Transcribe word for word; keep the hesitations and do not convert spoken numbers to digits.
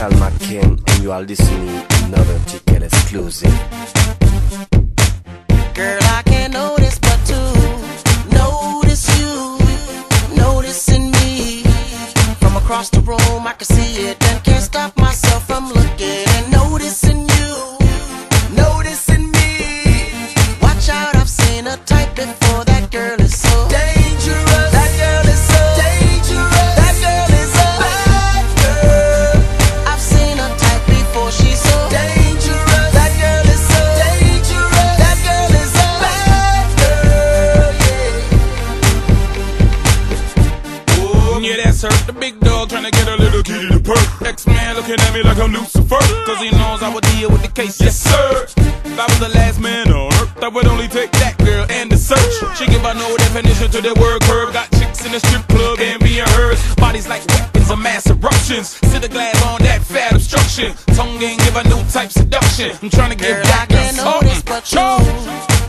Calma King, and you are listening to another ticket exclusive. Girl, I can't notice but to notice you, noticing me. From across the room I can see it and can't stop myself from looking and noticing you, noticing me. Watch out, I've seen a type before. That girl is so dangerous. That girl is so dangerous. That girl is a bad girl. I've seen a type before. She's so dangerous. That girl is so dangerous. That girl is a bad girl. Yeah. Oh, yeah, that's her. The big dog trying to get a little kitty to perk. X-Man looking at me like I'm Lucifer, cause he knows I would deal with the case. Yes, sir. If I was the last man on earth, I would only take that girl and the search. She give her no definition to the word curve. Got chicks in the strip club and being hers. Bodies like weapons of mass eruptions. Sit the glass on that fat obstruction. Tongue ain't give her new type seduction. I'm trying to get Girl, back I can't notice but you